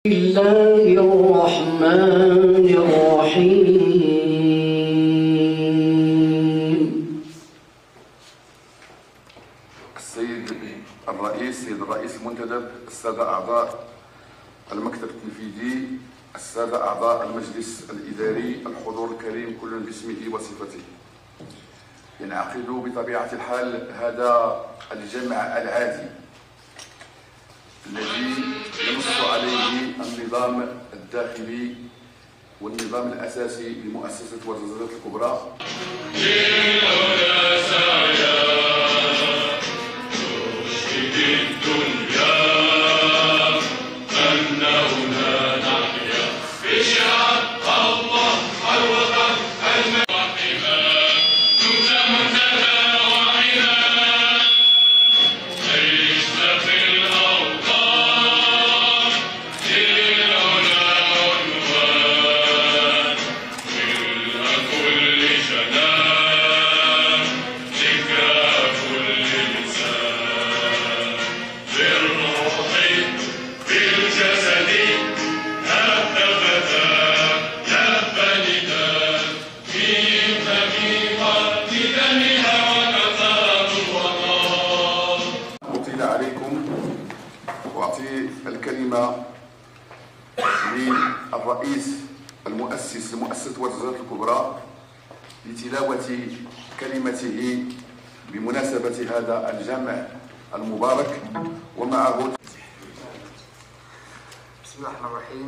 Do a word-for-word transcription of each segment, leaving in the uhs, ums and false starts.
الله الرحمن الرحيم. السيد الرئيس سيد الرئيس المنتدب، السادة أعضاء المكتب التنفيذي، السادة أعضاء المجلس الإداري، الحضور الكريم كل باسمه وصفته. ينعقد بطبيعة الحال هذا الجمع العادي الذي ينص عليه النظام الداخلي والنظام الأساسي لمؤسسة والزلزلات الكبرى. وأعطي الكلمة للرئيس المؤسس لمؤسسة والزلزلات الكبرى لتلاوة كلمته بمناسبة هذا الجمع المبارك ومعه. بسم الله الرحمن الرحيم.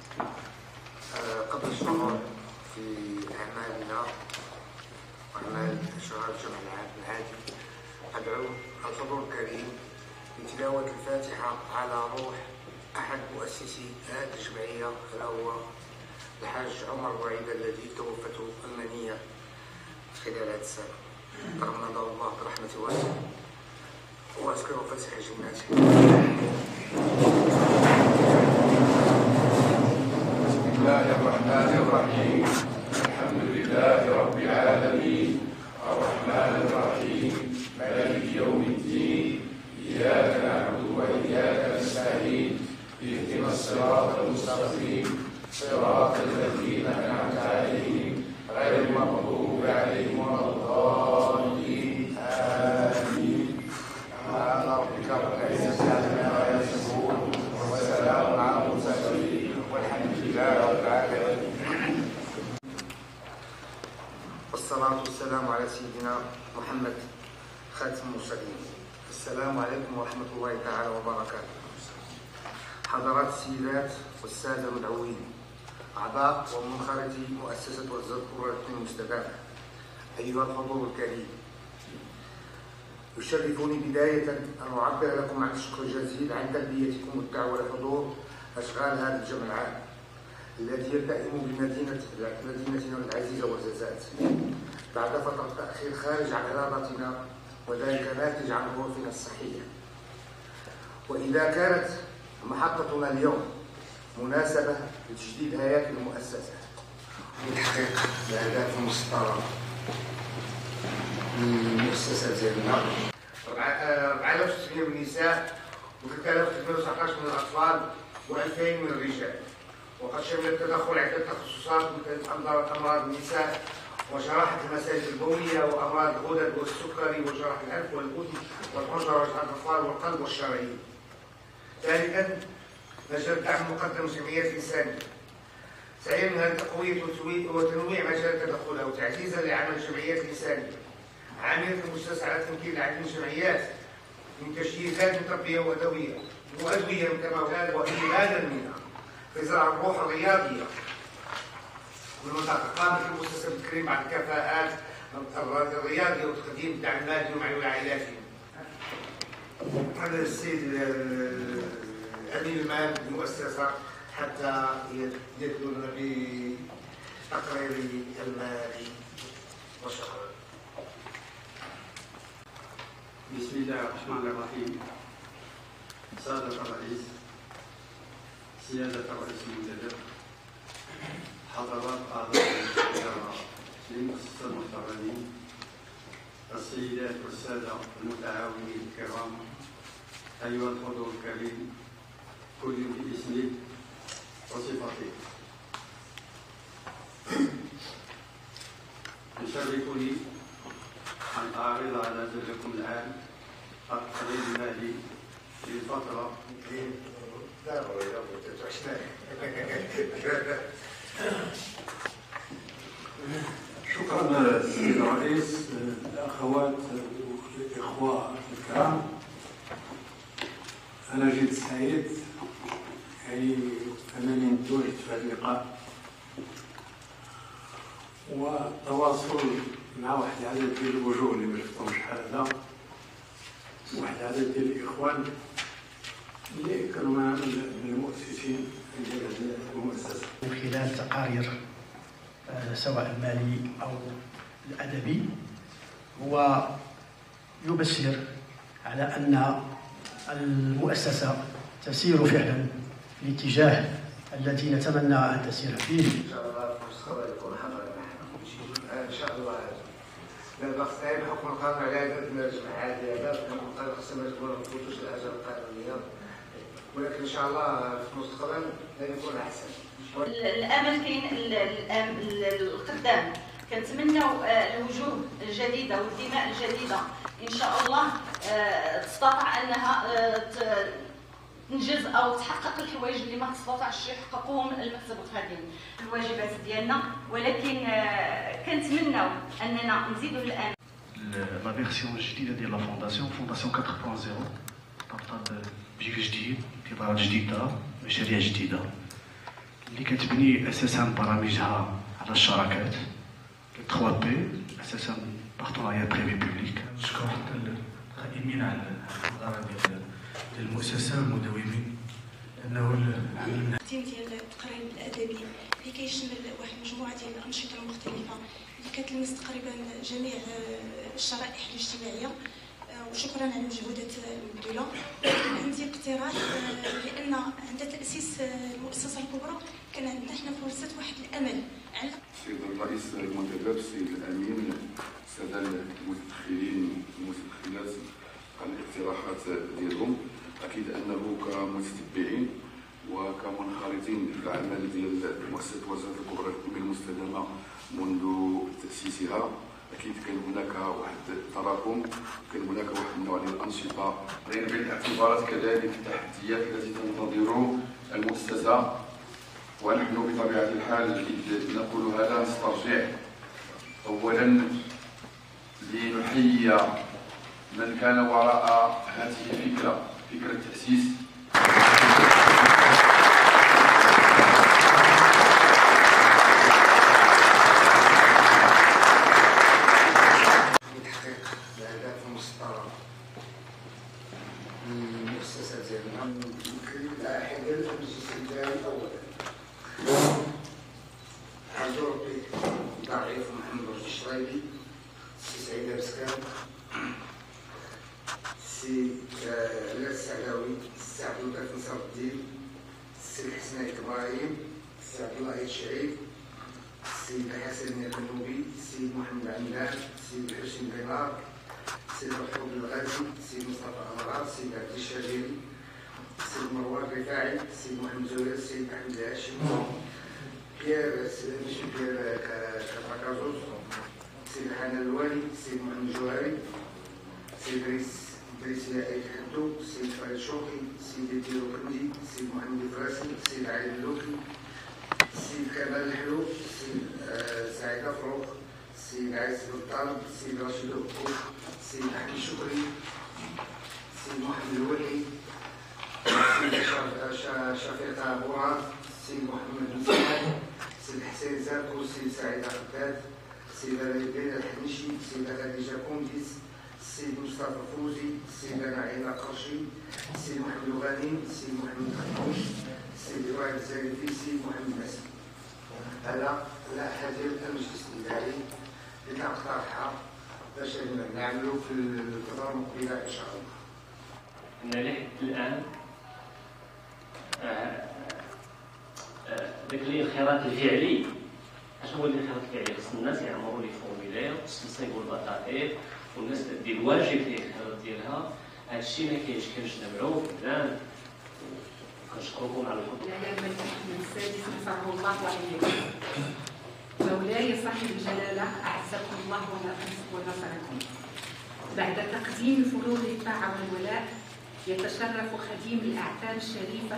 قبل الشروع في أعمالنا وأعمال شهر الجمع العادي أدعو الحضور الكريم بتلاوة الفاتحة على روح أحد مؤسسي هذه الجمعية، ألا هو الحاج عمر بوعيدة الذي توفته المنية خلال هذه السنة. تغمده الله برحمته واسعة وأذكر فاتح جناته. بسم الله الرحمن الرحيم. الحمد لله رب العالمين الرحمن الرحيم مالك يوم الدين إياك نعبد وإياك نستعين اهدنا الصراط المستقيم صراط الذين أنعمت عليهم غير المغضوب عليهم ولا الضالين آمين. سبحان ربك رب العزة عما يصفون وسلام على المرسلين والحمد لله رب العالمين. والصلاة والسلام على سيدنا محمد خاتم المرسلين. السلام عليكم ورحمة الله تعالى وبركاته. حضرات السيدات والسادة المدعوين، أعضاء ومنخرطي مؤسسة والزلزلات الكبرى المستدامة، أيها الحضور الكريم، يشرفني بداية أن أعبر لكم عن الشكر الجزيل عن تلبيتكم الدعوة لحضور أشغال هذا الجمع العام الذي يلتئم بمدينة مدينتنا العزيزة والزلزات بعد فترة تأخير خارج عن إرادتنا، وذلك ناتج عن ظروفنا الصحية. وإذا كانت محطتنا اليوم مناسبة لتجديد هياكل المؤسسة والتحقيق الأهداف المسطرة للمؤسسة ديالنا، أربعة آلاف وستمائة من النساء وثلاثة آلاف وثلاثمائة وتسعة عشر من الأطفال وألفين من الرجال. وقد شمل التدخل عدة تخصصات مثل أمراض النساء وجراحة المسالك البولية وأمراض الغدد والسكري وجراحة الأنف والأذن والحنجرة وجراحة الأطفال والقلب والشرايين. ثالثا، مجال الدعم مقدم للجمعيات الإنسانية سعيا من هذه التقوية وتنويع مجال تدخلها وتعزيزا لعمل الجمعيات الإنسانية عاملة المؤسسة على تمكين العديد من الجمعيات من تجهيزات تربية وأدوية وأدوية كما وإيمانا منها في زرع الروح الرياضية والمنطقة. قامت المؤسسة بالتكريم على الكفاءات الرياضية وتقديم الدعم المادي ومعنوي لعائلاتهم. هذا السيد أمين المال للمؤسسة حتى يدلنا بتقرير المالي وشكرا. بسم الله الرحمن الرحيم. سادة الرئيس، سيادة الرئيس المنتدب، حضرات أعضاء الإدارة للمؤسسة المحترمين، السيدات والسادة المتعاونين الكرام، أيها الحضور الكريم، كل باسمه شكرا السيد الرئيس. الاخوات والاخوه الكرام، انا جد سعيد يعني انني تواجدت في هذا اللقاء والتواصل مع واحد العدد ديال الوجوه اللي ما شفتهمش شحال هذا، واحد العدد ديال الاخوان اللي كانوا معنا من المؤسسين ديال هذه المؤسسه. من خلال تقارير سواء المالي او الادبي هو يبشر على ان المؤسسه تسير فعلا في الاتجاه الذي نتمنى ان تسير فيه. ان شاء الله في المستقبل يكون حضر ان شاء الله. دابا خصنا بحكم القانون على هذا المجمع هذا كنقول خصنا ما نفوتوش الاجال القانونيه، ولكن ان شاء الله في المستقبل يكون احسن. الامل كاين القدام، كنتمناو الوجوه الجديده والدماء الجديده ان شاء الله تستطيع انها تنجز او تحقق الحوايج اللي ما تستطيعش يحققوهم المكتب القديم. الواجبات ديالنا، ولكن كنتمناو اننا نزيدوا الامل. لا فيرسيون الجديده ديال لا فونداسيون فونداسيون أربعة نقطة صفر ترتبط بجيل جديد، ابتكارات جديده، مشاريع جديده اللي كتبني اساسا برامجها على الشراكات ثلاثة بي، اساسا بارتناريا بريفي بوبليك. نشكر القائمين على الاداره ديال المؤسسه والمداومين لانه العمل التقديم ديال التقرير الادبي اللي كيشمل واحد المجموعه ديال الانشطه مختلفه اللي كتلمس تقريبا جميع الشرائح الاجتماعيه، وشكرا على المجهودات المبذوله. عندي اقتراح، لان عند تاسيس المؤسسه الكبرى كان عندنا حنا فرصه واحد الامل على السيد الرئيس المنتدب، السيد الامين، الساده المتدخلين والمتدخلات على الاقتراحات ديالهم. اكيد انه كمتتبعين وكمنخرطين في العمل ديال مؤسسه وزاره الكبرى للتنميه المستدامه منذ تاسيسها، اكيد كان هناك واحد التراكم، كان هناك واحد النوع ديال الانشطه، لان بعين الاعتبارات كذلك التحديات التي تنتظر المؤسسه. ونحن بطبيعه الحال اذ نقول هذا نسترجع اولا لنحيي من كان وراء هذه الفكره، فكره التاسيس. المؤسسه ديالنا يمكن لاحقا المجلس الاداري اولا حضور ضعيف محمد رشد الشرايبي، سي سعيد بسكان، سي علاء السعلاوي، سي عبد اللطيف نصر الدين، سي الحسناء ابراهيم، سي عبد الله الشعيب، سي حسن الكنوبي، سي محمد عمدان، سي الحسين دينار، سي محمود الغازي، سي مصطفى امراض، سي عبد الشريري، سي مروان الرفاعي، سي محمد زويل، سي احمد الهاشمي، بيير ماشي بيير كابراكازوز، سي الحنان الوالي، سي محمد الجوهري، سي ادريس ادريس ياعي حدو، سي فريد شوقي، سي ديدي ركندي، سي محمد الفراسي، سي العلي اللوكي، سي كمال الحلو، سي سعيد فروق، سي العز بالطالب، سي رشيد الكوك، سي احمد شكري، سي محمد الولي، سي شفيقة بوعاد، سي محمد بن سعد، سي الحسين زاكو، سي سعيد عباد، سي ليلى الحنيشي، سي خديجة كونديس، سي مصطفى فوزي، سي نعيمة قرشي، سي محمد الغنيم، سي محمد خدوم، سي إبراهيم الزريفي، سي محمد نسيم. هذا لائحة ديال المجلس الإداري اللي كنقترحها باش نعملوا في الفترة المقبلة إن شاء الله. أن لحد الآن داك اللي الخيرات الفعلي، اشنو هو اللي الخيرات الفعلي؟ خص الناس يعمروا لي فورميلير، خص يصيبوا البطائق، والناس تدي الواجب ديال الخيرات ديالها. هذا الشيء ما كاينش، كنجتمعوا فلان. كنشكركم على الحضور. مولاي الملك محمد السادس نصره الله وعليه. مولاي صاحب الجلاله اعزكم الله ونصركم. بعد تقديم فروض الطاعه والولاء، يتشرف خديم الاعتاب الشريفه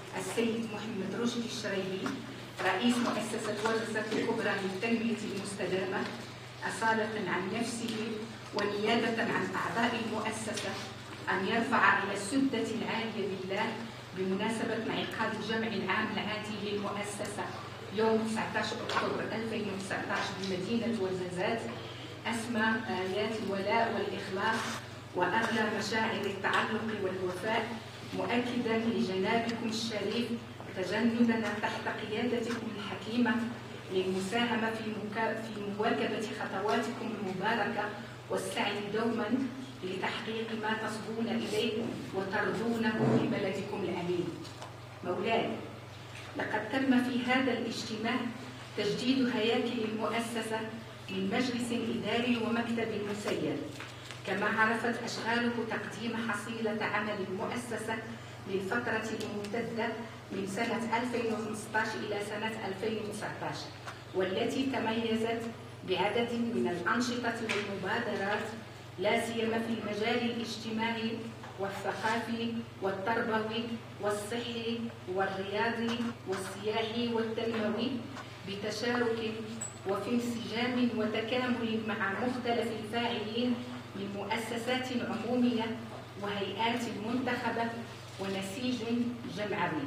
السيد محمد رشدي الشريبي رئيس مؤسسة ورزة الكبرى للتنمية المستدامة أصالة عن نفسه ونيابة عن أعضاء المؤسسة أن يرفع إلى السدة العالية لله بمناسبة انعقاد الجمع العام العادي للمؤسسة يوم تسعة عشر أكتوبر ألفين وتسعة عشر بمدينة ورزازات أسمى آيات الولاء والإخلاص وأغلى مشاعر التعلق والوفاء، مؤكدا لجنابكم الشريف تجندنا تحت قيادتكم الحكيمة للمساهمة في, مكا... في مواكبة خطواتكم المباركة والسعي دوما لتحقيق ما تصبون إليه وترضونه في بلدكم الأمين. مولاي، لقد تم في هذا الاجتماع تجديد هياكل المؤسسة من مجلس إداري ومكتب مسير، كما عرفت أشغاله تقديم حصيلة عمل المؤسسة للفترة الممتدة من سنة ألفين وخمسة عشر إلى سنة ألفين وتسعة عشر، والتي تميزت بعدد من الأنشطة والمبادرات لا سيما في المجال الاجتماعي والثقافي والتربوي والصحي والرياضي والسياحي والتنموي، بتشارك وفي انسجام وتكامل مع مختلف الفاعلين من مؤسسات عمومية وهيئات منتخبة ونسيج جمعوي،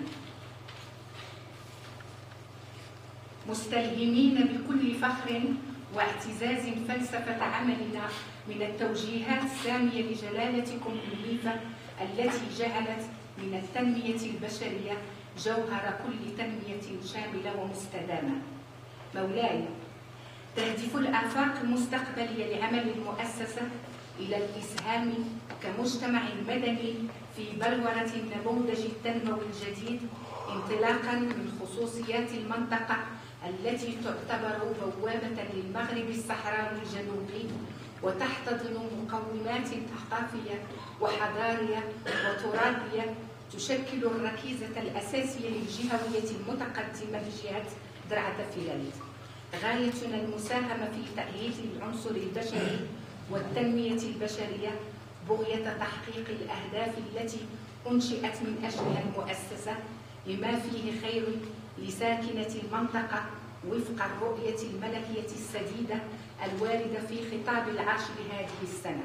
مستلهمين بكل فخر واعتزاز فلسفة عملنا من التوجيهات السامية لجلالتكم المنيفة التي جعلت من التنمية البشرية جوهر كل تنمية شاملة ومستدامة. مولاي، تهدف الآفاق المستقبلية لعمل المؤسسة إلى الإسهام كمجتمع مدني في بلورة النموذج التنموي الجديد، انطلاقا من خصوصيات المنطقة التي تعتبر بوابة للمغرب الصحراوي الجنوبي وتحتضن مقومات ثقافية وحضارية وتراثية تشكل الركيزة الأساسية للجهوية المتقدمة لجهة درعا فيلاليت. غايتنا المساهمة في تأهيل العنصر البشري والتنمية البشرية بغية تحقيق الأهداف التي أنشئت من أجلها المؤسسة لما فيه خير لساكنة المنطقة وفق الرؤية الملكية السديدة الواردة في خطاب العرش لهذه السنة.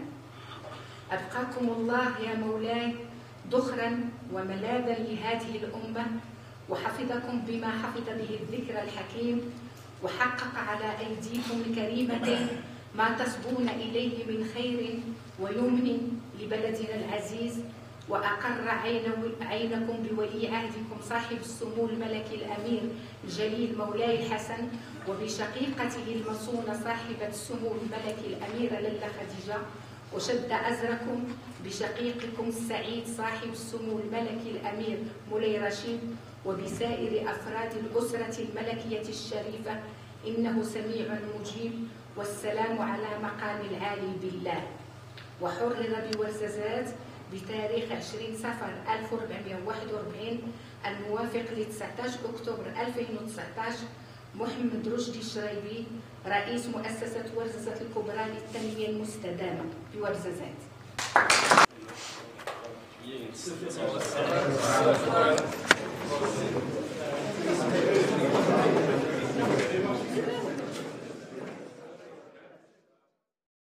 أبقاكم الله يا مولاي ذخرا وملاذا لهذه الأمة، وحفظكم بما حفظ به الذكر الحكيم، وحقق على أيديكم الكريمة ما تصبون إليه من خير ويمن لبلدنا العزيز، وأقر عينكم بولي عهدكم صاحب السمو الملكي الأمير الجليل مولاي الحسن، وبشقيقته المصونة صاحبة السمو الملكي الأميرة للا خديجة، وشد أزركم بشقيقكم السعيد صاحب السمو الملكي الأمير مولاي رشيد، وبسائر أفراد الأسرة الملكية الشريفة، إنه سميع مجيب، والسلام على مقام العالي بالله. وحرر بورزازات بتاريخ عشرين صفر ألف وأربعمائة وواحد وأربعين الموافق ل تسعة عشر أكتوبر ألفين وتسعة عشر محمد رشدي الشريبي رئيس مؤسسة ورزازات الكبرى للتنمية المستدامة بورزازات.